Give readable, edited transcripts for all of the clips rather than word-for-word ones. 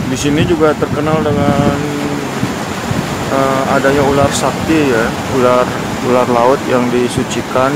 Di sini juga terkenal dengan adanya ular sakti ya, ular laut yang disucikan.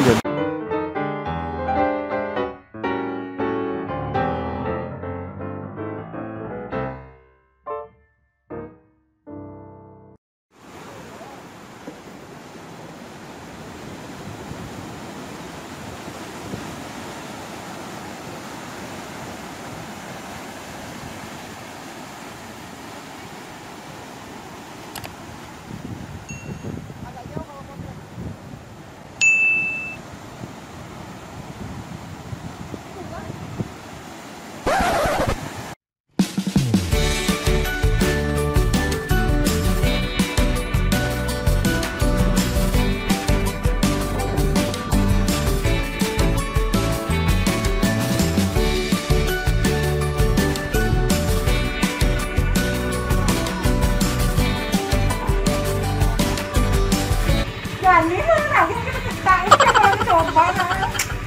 Ini nào cũng cái tại cái trộm bỏ ra.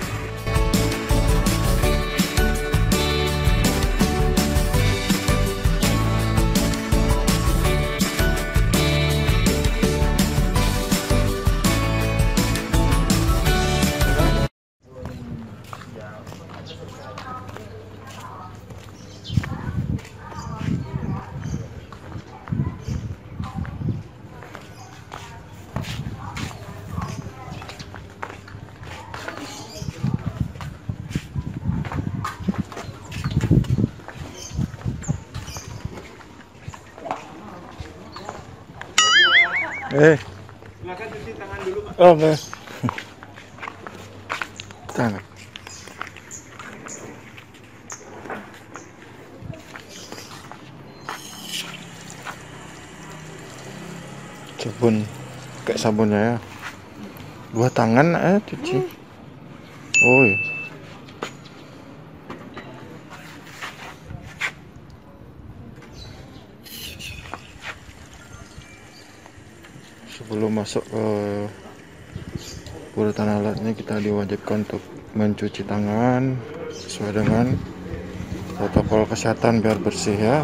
Silakan cuci tangan dulu, Pak. Oh, enggak. Tangan. Sabun, kayak sabunnya ya. Dua tangan cuci. Oh iya. Sebelum masuk ke pura tanah lautnya, kita diwajibkan untuk mencuci tangan sesuai dengan protokol kesehatan biar bersih ya.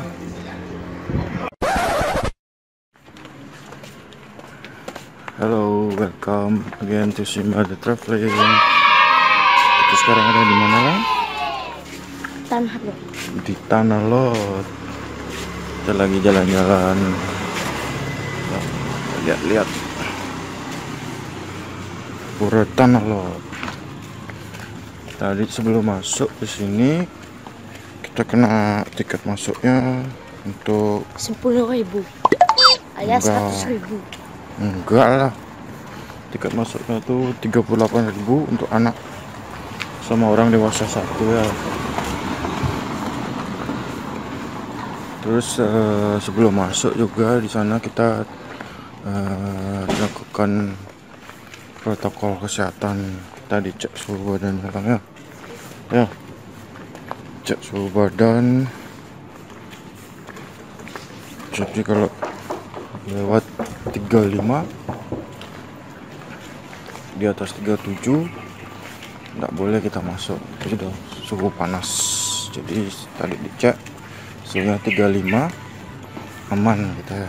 Halo, welcome again to Simba the Traveling. Kita sekarang ada di mana lah? Tanah Lot. Di Tanah Lot. Kita lagi jalan-jalan. Lihat-lihat pura Tanah Lot. Tadi sebelum masuk ke sini kita kena tiket masuknya untuk 10.000 alias 100.000. Enggak lah, tiket masuknya tuh 38.000 untuk anak sama orang dewasa satu ya. Terus sebelum masuk juga di sana kita lakukan protokol kesehatan. Kita dicek suhu badan ya, cek suhu badan. Jadi kalau lewat 35 di atas 37 tidak boleh kita masuk, itu sudah suhu panas. Jadi tadi dicek suhunya 35, aman kita ya.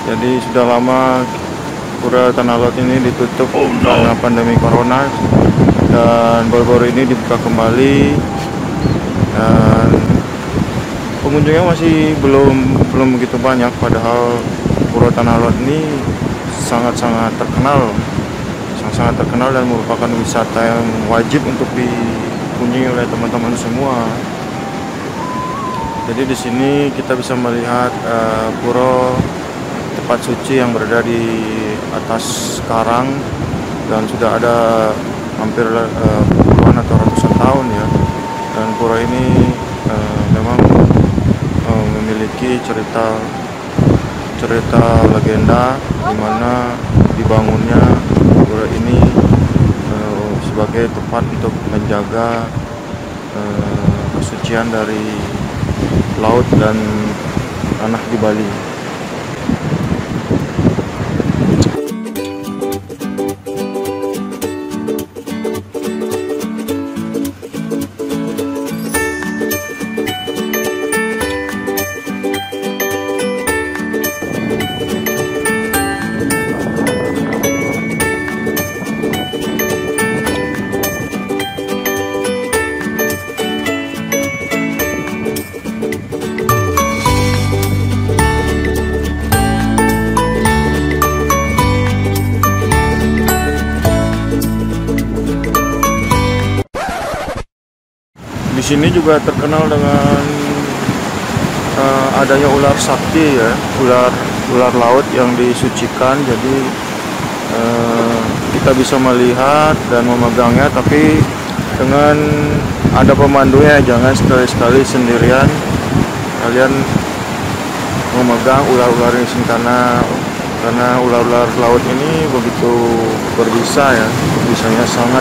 Jadi sudah lama Pura Tanah Lot ini ditutup karena pandemi corona, dan baru-baru ini dibuka kembali, dan pengunjungnya masih belum begitu banyak, padahal Pura Tanah Lot ini sangat-sangat terkenal dan merupakan wisata yang wajib untuk dikunjungi oleh teman-teman semua. Jadi di sini kita bisa melihat pura tempat suci yang berada di atas karang, dan sudah ada hampir puluhan atau ratusan tahun ya. Dan pura ini memang memiliki cerita legenda di mana dibangunnya pura ini sebagai tempat untuk menjaga kesucian dari laut dan tanah di Bali. Di sini juga terkenal dengan adanya ular sakti ya, ular laut yang disucikan. Jadi kita bisa melihat dan memegangnya, tapi dengan ada pemandunya. Jangan sekali-sekali sendirian kalian memegang ular-ular ini, karena ular-ular laut ini begitu berbisa ya, bisanya sangat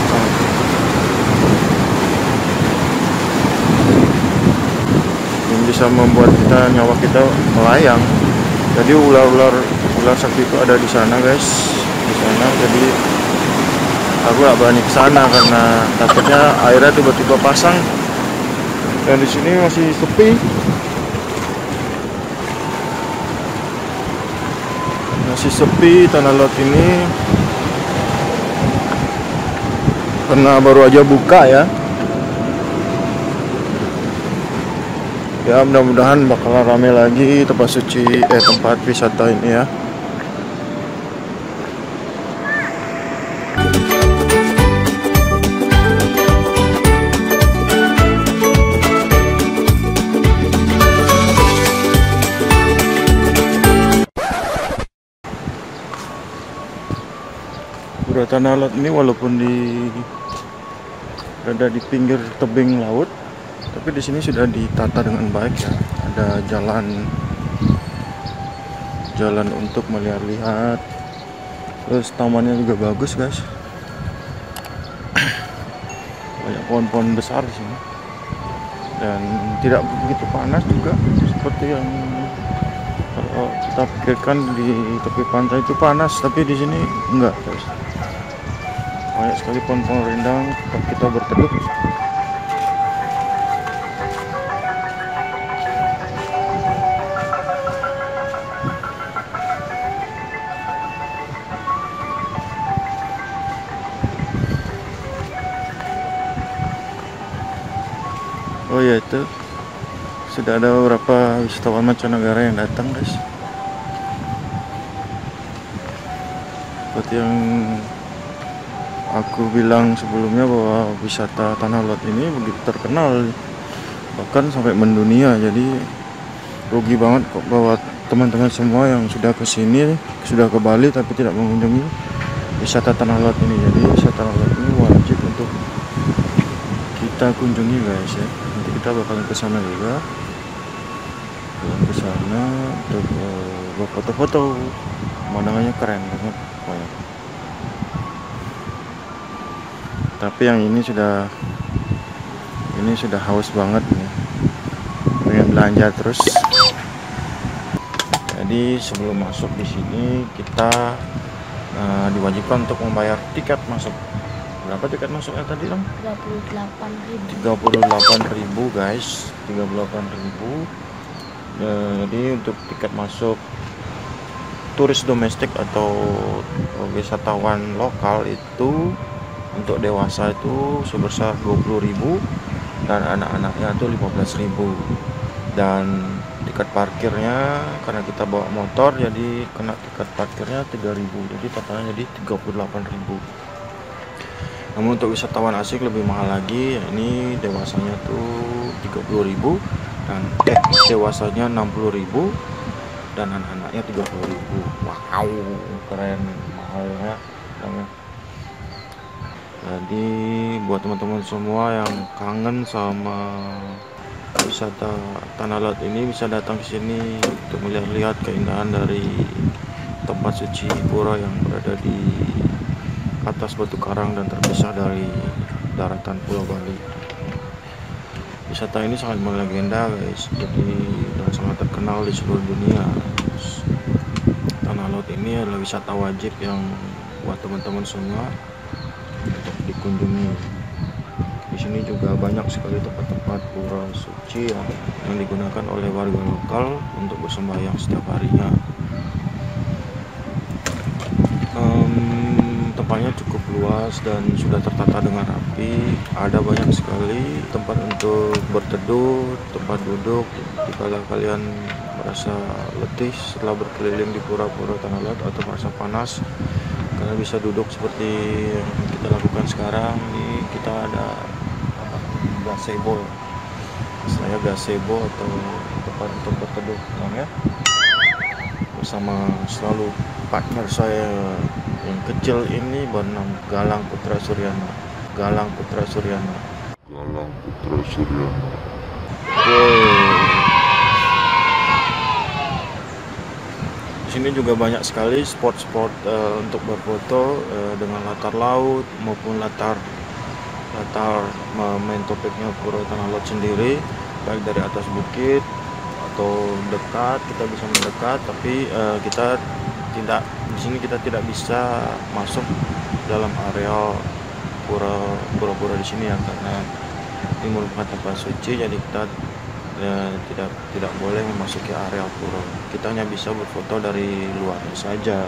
bisa membuat nyawa kita melayang. Jadi ular sakti itu ada di sana guys, di sana. Jadi aku gak berani ke sana karena takutnya airnya tiba-tiba pasang. Dan di sini masih sepi Tanah Lot ini karena baru aja buka ya. Ya, mudah-mudahan bakalan rame lagi tempat wisata ini ya. Pura Tanah Lot ini walaupun berada di pinggir tebing laut, tapi di sini sudah ditata dengan baik ya. Ada jalan untuk melihat-lihat. Terus tamannya juga bagus guys. Banyak pohon-pohon besar di sini. Dan tidak begitu panas juga seperti yang kalau kita pikirkan di tepi pantai itu panas, tapi di sini enggak guys. Banyak sekali pohon-pohon rindang tempat kita berteduh. Oh ya, itu sudah ada beberapa wisatawan mancanegara yang datang guys. Seperti yang aku bilang sebelumnya bahwa wisata Tanah Lot ini begitu terkenal, bahkan sampai mendunia. Jadi rugi banget kok bahwa teman-teman semua yang sudah ke sini, sudah ke Bali tapi tidak mengunjungi wisata Tanah Lot ini. Jadi wisata Tanah Lot ini wajib untuk kita kunjungi guys ya. Nanti kita bakalan ke sana juga, ke sana untuk berfoto-foto. Pemandangannya keren banget pokoknya. Tapi yang ini sudah haus banget nih, pengen belanja terus. Jadi sebelum masuk di sini kita diwajibkan untuk membayar tiket masuk. Berapa tiket masuknya tadi dong? 38.000 guys, 38.000. Jadi untuk tiket masuk turis domestik atau wisatawan lokal itu untuk dewasa itu sebesar 20.000 dan anak-anaknya itu 15.000. Dan tiket parkirnya karena kita bawa motor jadi kena tiket parkirnya 3.000, jadi totalnya jadi 38.000. Namun untuk wisatawan asing lebih mahal lagi, ini dewasanya tuh 30.000 dan dewasanya 60.000 dan anak-anaknya 30.000. Wow, keren, mahalnya. Jadi buat teman-teman semua yang kangen sama wisata Tanah Lot ini bisa datang ke sini untuk melihat-lihat keindahan dari tempat suci pura yang berada di atas batu karang dan terpisah dari daratan Pulau Bali. Wisata ini sangat melegenda guys, jadi dan sangat terkenal di seluruh dunia. Tanah Lot ini adalah wisata wajib yang buat teman-teman semua untuk dikunjungi. Di sini juga banyak sekali tempat-tempat pura suci yang digunakan oleh warga lokal untuk bersembahyang setiap harinya. Tempatnya cukup luas dan sudah tertata dengan rapi. Ada banyak sekali tempat untuk berteduh, tempat duduk jika kalian merasa letih setelah berkeliling di pura-pura Tanah Lot atau merasa panas. Kalian bisa duduk seperti yang kita lakukan sekarang. Ini kita ada gazebo, saya gazebo atau tempat untuk berteduh ya, bersama selalu partner saya yang kecil ini bernama Galang Putra Suryana. Di sini juga banyak sekali spot-spot untuk berfoto dengan latar laut maupun latar main topiknya Pura Tanah Lot sendiri, baik dari atas bukit atau dekat kita bisa mendekat, tapi kita tidak di sini kita tidak bisa masuk dalam areal pura-pura di sini ya, karena ini merupakan tempat suci, jadi kita tidak boleh memasuki areal pura. Kita hanya bisa berfoto dari luarnya saja.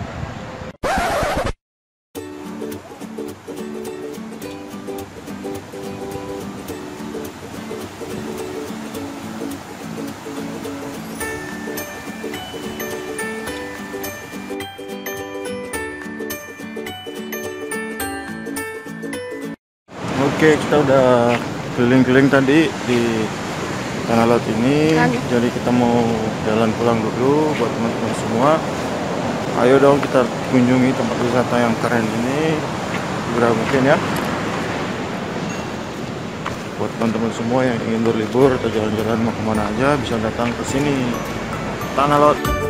Oke, kita udah keliling-keliling tadi di Tanah Lot ini. Jadi kita mau jalan pulang dulu buat teman-teman semua. Ayo dong kita kunjungi tempat wisata yang keren ini segera mungkin ya. Buat teman-teman semua yang ingin berlibur atau jalan-jalan mau kemana aja bisa datang ke sini, Tanah Lot.